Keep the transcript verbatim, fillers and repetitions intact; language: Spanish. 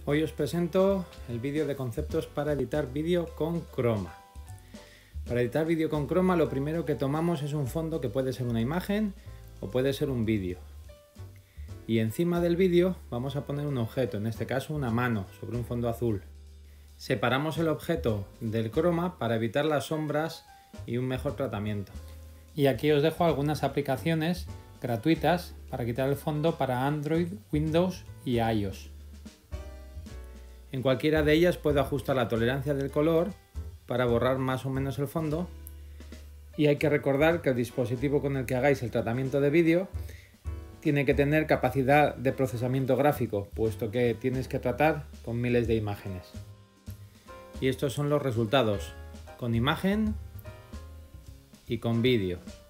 Hoy os presento el vídeo de conceptos para editar vídeo con Chroma. Para editar vídeo con Chroma lo primero que tomamos es un fondo que puede ser una imagen o puede ser un vídeo. Y encima del vídeo vamos a poner un objeto, en este caso una mano, sobre un fondo azul. Separamos el objeto del Chroma para evitar las sombras y un mejor tratamiento. Y aquí os dejo algunas aplicaciones gratuitas para quitar el fondo para Android, Windows y iOS. En cualquiera de ellas puedo ajustar la tolerancia del color para borrar más o menos el fondo, y hay que recordar que el dispositivo con el que hagáis el tratamiento de vídeo tiene que tener capacidad de procesamiento gráfico, puesto que tienes que tratar con miles de imágenes. Y estos son los resultados, con imagen y con vídeo.